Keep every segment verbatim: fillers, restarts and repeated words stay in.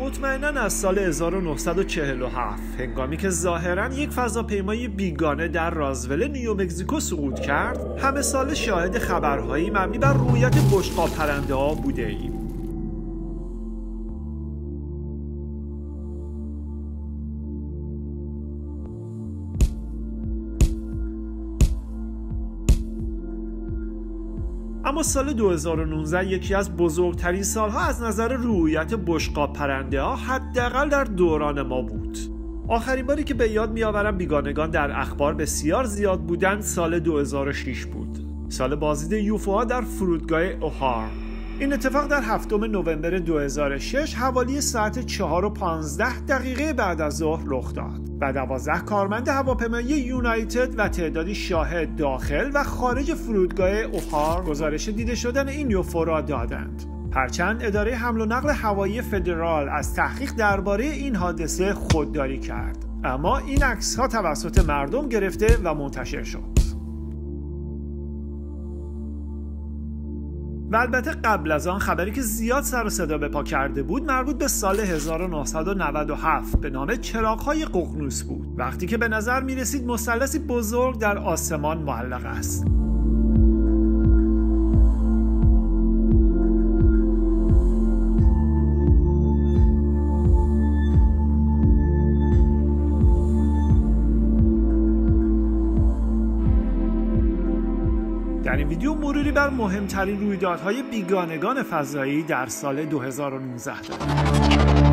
مطمئناً از سال هزار و نهصد و چهل و هفت هنگامی که ظاهراً یک فضاپیمای بیگانه در رازول نیومکزیکو سقوط کرد، همه سال شاهد خبرهایی مبنی بر رویت بشقاب پرنده ها بوده ایم. اما سال دو هزار و نوزده یکی از بزرگترین سالها از نظر رویت بشقاب پرنده ها حداقل در دوران ما بود. آخرین باری که به یاد میآورم بیگانگان در اخبار بسیار زیاد بودند سال دو هزار و شش بود، سال بازدید یوفوها در فرودگاه اوهار. این اتفاق در هفتم نوامبر دو هزار و شش حوالی ساعت چهار و پانزده دقیقه بعد از ظهر رخ داد و دوازده کارمند هواپیمایی یونایتد و تعدادی شاهد داخل و خارج فرودگاه اوهار گزارش دیده شدن این یوفو را دادند. هرچند اداره حمل و نقل هوایی فدرال از تحقیق درباره این حادثه خودداری کرد، اما این عکس‌ها توسط مردم گرفته و منتشر شد. و البته قبل از آن خبری که زیاد سر و صدا به پا کرده بود مربوط به سال هزار و نهصد و نود و هفت به نام چراغ‌های ققنوس بود، وقتی که به نظر می رسید مثلثی بزرگ در آسمان معلق است. در این ویدیو مروری بر مهمترین رویدادهای بیگانگان فضایی در سال دو هزار و نوزده داریم.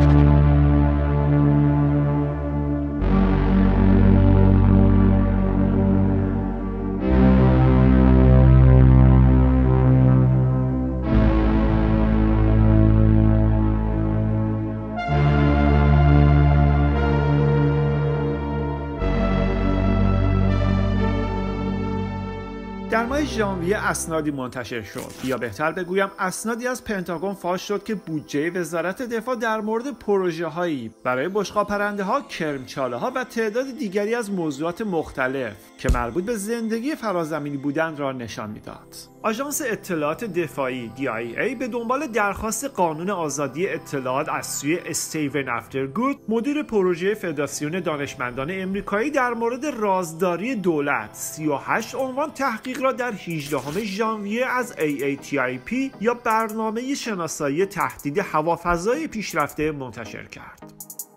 در ماه ژانویه اسنادی منتشر شد، یا بهتر بگویم اسنادی از پنتاگون فاش شد که بودجه وزارت دفاع در مورد پروژه‌هایی برای بشقاب پرنده‌ها، کرمچاله‌ها و تعداد دیگری از موضوعات مختلف که مربوط به زندگی فرازمینی بودند را نشان می‌داد. آژانس اطلاعات دفاعی دی آی ای به دنبال درخواست قانون آزادی اطلاعات از سوی استیون افترگود، مدیر پروژه فدراسیون دانشمندان امریکایی در مورد رازداری دولت، سی و هشت عنوان تحقیق را در هجدهم ژانویه از ای ای تی آی پی یا برنامه شناسایی تهدید هوافضای پیشرفته منتشر کرد.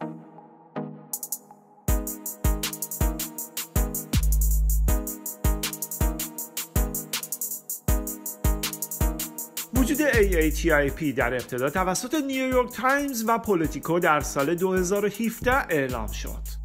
وجود ای ای تی آی پی در ابتدا توسط نیویورک تایمز و پولیتیکو در سال دو هزار و هفده اعلام شد.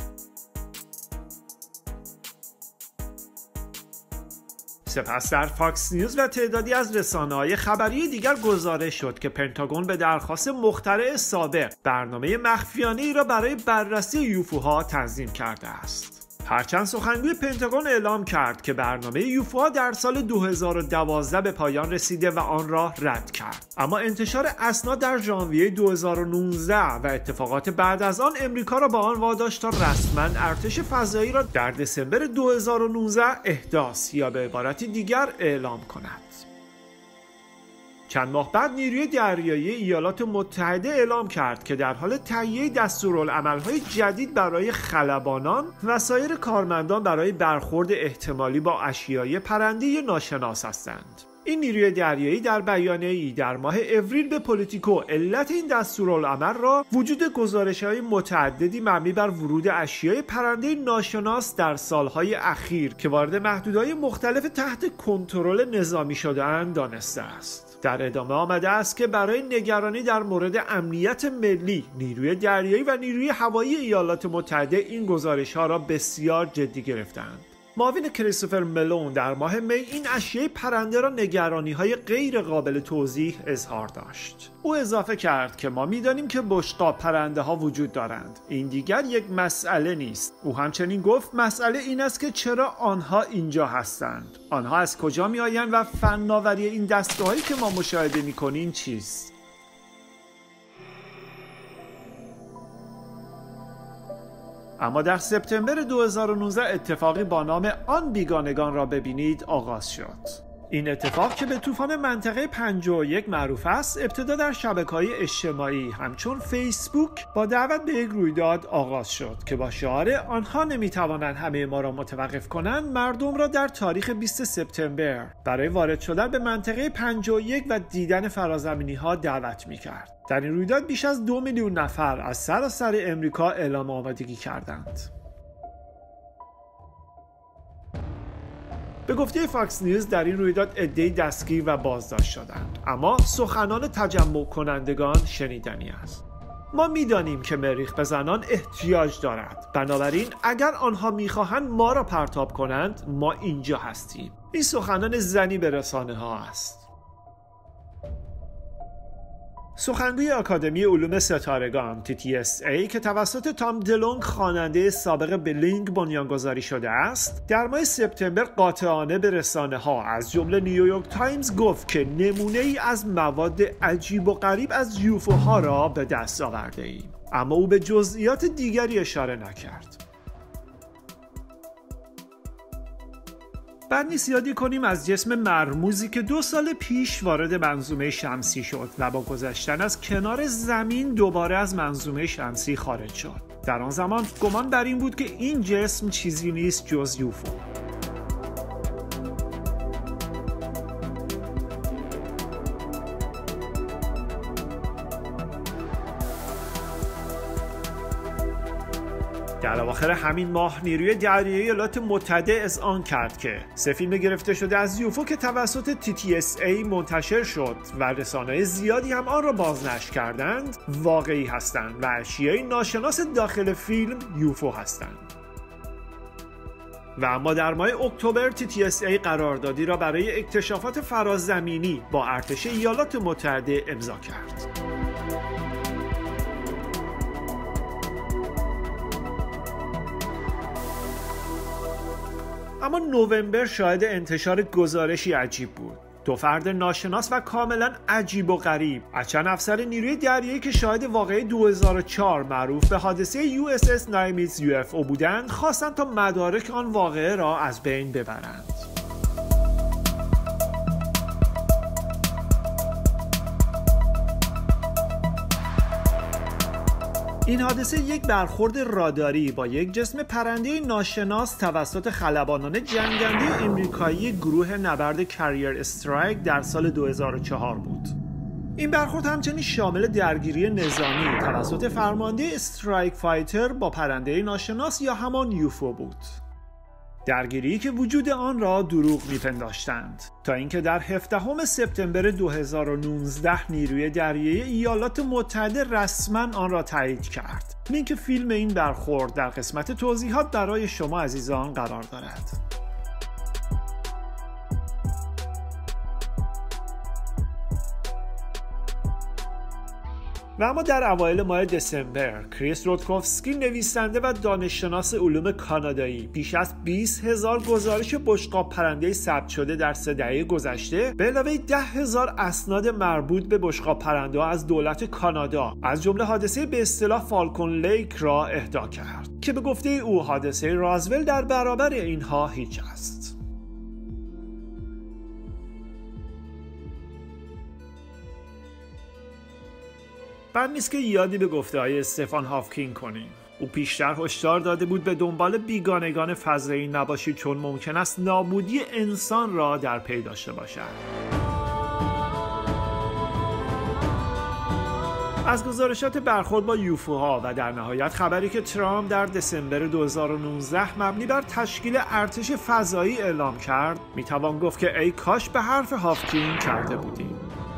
سپس در فاکس نیوز و تعدادی از رسانه‌های خبری دیگر گزارش شد که پنتاگون به درخواست مخترع سابق برنامه مخفیانه‌ای را برای بررسی یوفوها تنظیم کرده است. هرچند سخنگوی پنتاگون اعلام کرد که برنامه یوفوها در سال دو هزار و دوازده به پایان رسیده و آن را رد کرد، اما انتشار اسناد در ژانویه دو هزار و نوزده و اتفاقات بعد از آن امریکا را با آن واداشت تا رسما ارتش فضایی را در دسامبر دو هزار و نوزده احداث یا به عبارتی دیگر اعلام کند. چند ماه بعد نیروی دریایی ایالات متحده اعلام کرد که در حال تهیه دستورالعمل‌های جدید برای خلبانان و سایر کارمندان برای برخورد احتمالی با اشیاء پرنده‌ای ناشناس هستند. این نیروی دریایی در بیانیه‌ای در ماه اوریل به پولیتیکو علت این دستورالعمل را وجود گزارش‌های متعددی مبنی بر ورود اشیاء پرنده ناشناس در سالهای اخیر که وارد محدودهای مختلف تحت کنترل نظامی شده‌اند دانسته است. در ادامه آمده است که برای نگرانی در مورد امنیت ملی، نیروی دریایی و نیروی هوایی ایالات متحده این گزارش‌ها را بسیار جدی گرفتند. معاون کریستوفر ملون در ماه می این اشیاء پرنده را نگرانی‌های غیر قابل توضیح اظهار داشت. او اضافه کرد که ما می‌دانیم که بشقاب پرنده ها وجود دارند. این دیگر یک مسئله نیست. او همچنین گفت مسئله این است که چرا آنها اینجا هستند. آنها از کجا می‌آیند و فناوری این دستگاهی که ما مشاهده می‌کنیم چیست؟ اما در سپتامبر دو هزار و نوزده اتفاقی با نام آن بیگانگان را ببینید آغاز شد. این اتفاق که به طوفان منطقه پنجاه و یک معروف است، ابتدا در شبکه‌های اجتماعی همچون فیسبوک با دعوت به یک رویداد آغاز شد که با شعار آنها نمیتوانند همه ما را متوقف کنند، مردم را در تاریخ بیست سپتامبر برای وارد شدن به منطقه پنجاه و یک و دیدن فرازمینی‌ها دعوت می‌کرد. در این رویداد بیش از دو میلیون نفر از سراسر امریکا اعلام آمادگی کردند. به گفته فاکس نیوز در این رویداد عده‌ای دستگیر و بازداشت شدند، اما سخنان تجمع کنندگان شنیدنی است. ما می‌دانیم که مریخ به زنان احتیاج دارد، بنابراین اگر آنها می‌خواهند ما را پرتاب کنند، ما اینجا هستیم. این سخنان زنی به رسانه‌ها است. سخنگوی آکادمی علوم ستارگان تی تی اس ای که توسط تام دلونگ خواننده سابق بلینگ بنیانگذاری شده است، در ماه سپتامبر قاطعانه به رسانه‌ها از جمله نیویورک تایمز گفت که نمونه‌ای از مواد عجیب و غریب از یوفوها را به دست آورده ایم، اما او به جزئیات دیگری اشاره نکرد. بعد نیست یادی کنیم از جسم مرموزی که دو سال پیش وارد منظومه شمسی شد و با گذشتن از کنار زمین دوباره از منظومه شمسی خارج شد. در آن زمان گمان بر این بود که این جسم چیزی نیست جز یوفو. در اواخر همین ماه نیروی دریایی ایالات متحده اذعان کرد که سه فیلم گرفته شده از یوفو که توسط تی تی اس ای منتشر شد و رسانه‌های زیادی هم آن را بازنشر کردند واقعی هستند و اشیای ناشناس داخل فیلم یوفو هستند. و اما در ماه اکتبر تی تی اس ای قراردادی را برای اکتشافات فرازمینی با ارتش ایالات متحده امضا کرد. اما نوامبر شاهد انتشار گزارشی عجیب بود. دو فرد ناشناس و کاملا عجیب و غریب از چند افسر نیروی دریایی که شاهد واقعه دو هزار و چهار معروف به حادثه یو اس اس نایمیتز یو اف او بودند، خواستند تا مدارک آن واقعه را از بین ببرند. این حادثه یک برخورد راداری با یک جسم پرنده ناشناس توسط خلبانان جنگنده امریکایی گروه نبرد کریر استرایک در سال دو هزار و چهار بود. این برخورد همچنین شامل درگیری نظامی توسط فرمانده استرایک فایتر با پرنده ناشناس یا همان یوفو بود. درگیری که وجود آن را دروغ می‌پنداشتند تا اینکه در هفدهم سپتامبر دو هزار و نوزده نیروی دریایی ایالات متحده رسما آن را تایید کرد. لینک فیلم این برخورد در قسمت توضیحات برای شما عزیزان قرار دارد. و اما در اوایل ماه دسامبر کریس رودکوفسکی نویسنده و دانششناس علوم کانادایی بیش از بیست هزار گزارش بشقاب پرنده ثبت شده در سه دهه گذشته به علاوه ده هزار اسناد مربوط به بشقاب پرنده از دولت کانادا از جمله حادثه به اصطلاح فالکون لیک را اهدا کرد که به گفته او حادثه رازول در برابر اینها هیچ است. بعد نیست که یادی به گفته‌های استفان هاوکینگ کنیم. او پیشتر هشدار داده بود به دنبال بیگانگان فضایی نباشید چون ممکن است نابودی انسان را در پی داشته باشد. از گزارشات برخورد با یوفوها و در نهایت خبری که ترامپ در دسامبر دو هزار و نوزده مبنی بر تشکیل ارتش فضایی اعلام کرد، میتوان گفت که ای کاش به حرف هاوکینگ کرده بودیم.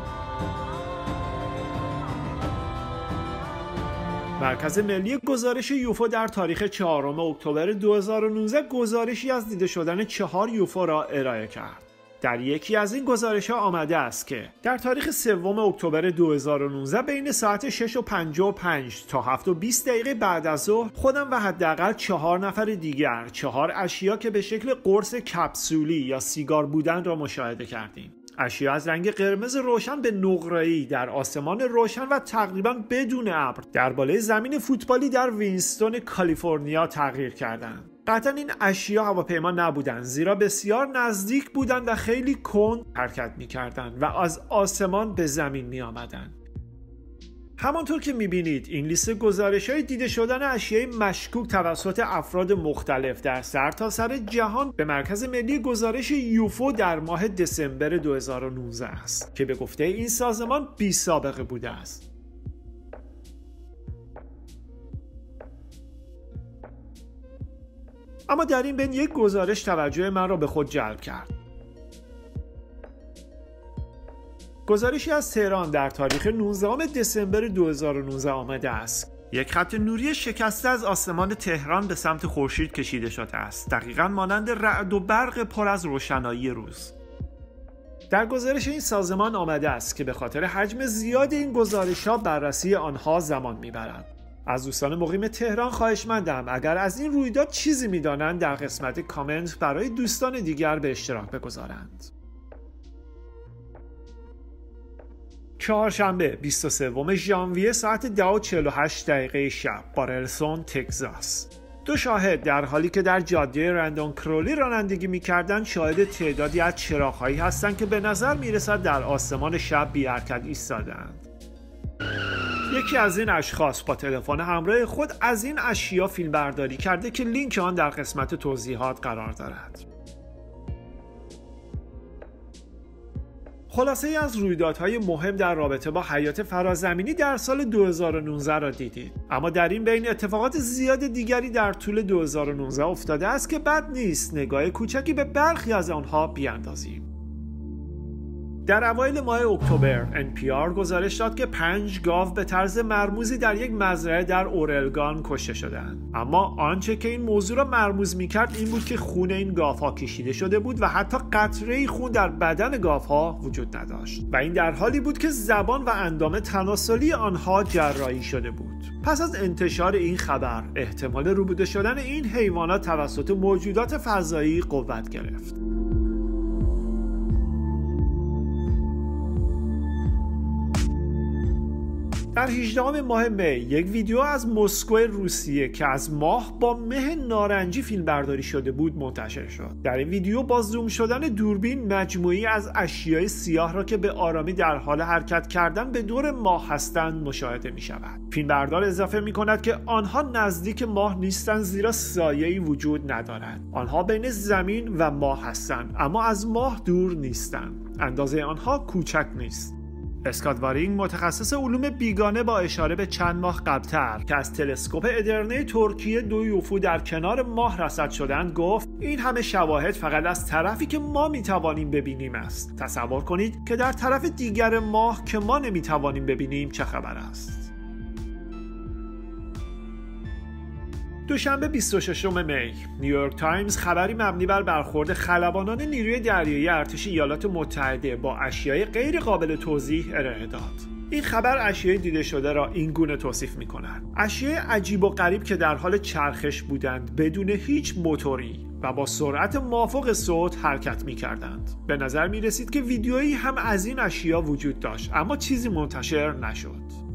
مرکز ملی گزارش یوفو در تاریخ چهارم اکتبر دو هزار و نوزده گزارشی از دیده شدن چهار یوفو را ارائه کرد. در یکی از این گزارش‌ها آمده است که در تاریخ سوم اکتبر دو هزار و نوزده بین ساعت شش و پنجاه و پنج تا هفت و بیست دقیقه بعد از ظهر خودم و حداقل چهار نفر دیگر چهار اشیا که به شکل قرص کپسولی یا سیگار بودند را مشاهده کردیم. اشیا از رنگ قرمز روشن به نقره‌ای در آسمان روشن و تقریباً بدون ابر در بالای زمین فوتبالی در وینستون کالیفرنیا تغییر کردند. قطعا این اشیا هواپیما نبودن، زیرا بسیار نزدیک بودن و خیلی کند حرکت می‌کردند و از آسمان به زمین می‌آمدند. همانطور که می‌بینید این لیست گزارش‌های دیده شدن اشیاء مشکوک توسط افراد مختلف در سرتاسر جهان به مرکز ملی گزارش یوفو در ماه دسامبر دو هزار و نوزده است که به گفته این سازمان بی سابقه بوده است. اما در این بین یک گزارش توجه من را به خود جلب کرد. گزارشی از تهران در تاریخ نوزدهم دسامبر دو هزار و نوزده آمده است. یک خط نوری شکسته از آسمان تهران به سمت خورشید کشیده شده است، دقیقاً مانند رعد و برق پر از روشنایی روز. در گزارش این سازمان آمده است که به خاطر حجم زیاد این گزارش‌ها بررسی آنها زمان می‌برد. از دوستان مقیم تهران خواهشمندم اگر از این رویداد چیزی می‌دانند در قسمت کامنت برای دوستان دیگر به اشتراک بگذارند. چهارشنبه بیست و سوم ژانویه ساعت ده و چهل و هشت دقیقه شب، بارلسون، تگزاس. دو شاهد در حالی که در جاده رندون کرولی رانندگی می‌کردند شاهد تعدادی از چراغ‌هایی هستند که به نظر می‌رسد در آسمان شب بی حرکت ایستاده‌اند. یکی از این اشخاص با تلفن همراه خود از این اشیا فیلم برداری کرده که لینک آن در قسمت توضیحات قرار دارد. خلاصه ای از رویدادهای مهم در رابطه با حیات فرازمینی در سال دو هزار و نوزده را دیدید، اما در این بین اتفاقات زیاد دیگری در طول دو هزار و نوزده افتاده است که بد نیست نگاه کوچکی به برخی از آنها بیاندازیم. در اوایل ماه اکتبر ان پی آر گزارش داد که پنج گاو به طرز مرموزی در یک مزرعه در اورلگان کشته شدند، اما آنچه که این موضوع را مرموز می‌کرد این بود که خون این گاوها کشیده شده بود و حتی قطره‌ای خون در بدن گاوها وجود نداشت و این در حالی بود که زبان و اندام تناسلی آنها جراحی شده بود. پس از انتشار این خبر احتمال روبوده شدن این حیوانات توسط موجودات فضایی قوت گرفت. در هجدهم ماه می یک ویدیو از مسکو روسیه که از ماه با مه نارنجی فیلم برداری شده بود منتشر شد. در این ویدیو با زوم شدن دوربین مجموعی از اشیاء سیاه را که به آرامی در حال حرکت کردن به دور ماه هستند مشاهده می شود. فیلمبردار اضافه می کند که آنها نزدیک ماه نیستند زیرا سایه‌ای وجود ندارد. آنها بین زمین و ماه هستند اما از ماه دور نیستند. اندازه آنها کوچک نیست. اسکات وارینگ متخصص علوم بیگانه با اشاره به چند ماه قبلتر که از تلسکوپ ادرنه ترکیه دو یوفو در کنار ماه رصد شدند گفت این همه شواهد فقط از طرفی که ما میتوانیم ببینیم است. تصور کنید که در طرف دیگر ماه که ما نمیتوانیم ببینیم چه خبر است. دوشنبه بیست و ششم می نیویورک تایمز خبری مبنی بر برخورد خلبانان نیروی دریایی ارتش ایالات متحده با اشیاء غیر قابل توضیح ارائه داد. این خبر اشیاء دیده شده را این گونه توصیف می‌کند: اشیاء عجیب و غریب که در حال چرخش بودند بدون هیچ موتوری و با سرعت مافوق صوت حرکت می‌کردند. به نظر می‌رسید که ویدیویی هم از این اشیاء وجود داشت اما چیزی منتشر نشد.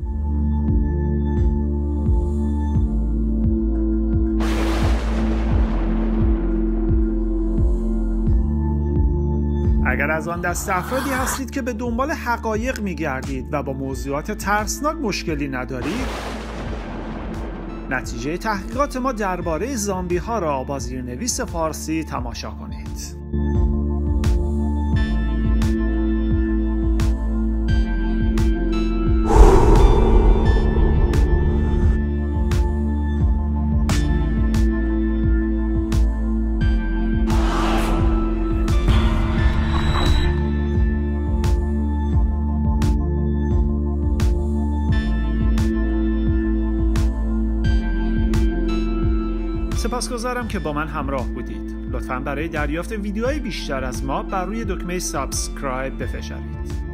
اگر از آن دست افرادی هستید که به دنبال حقایق می‌گردید و با موضوعات ترسناک مشکلی ندارید، نتیجه تحقیقات ما درباره زامبی‌ها را با زیرنویس فارسی تماشا کنید. سپاسگزارم که با من همراه بودید. لطفاً برای دریافت ویدیوهای بیشتر از ما بر روی دکمه سابسکرایب بفشارید.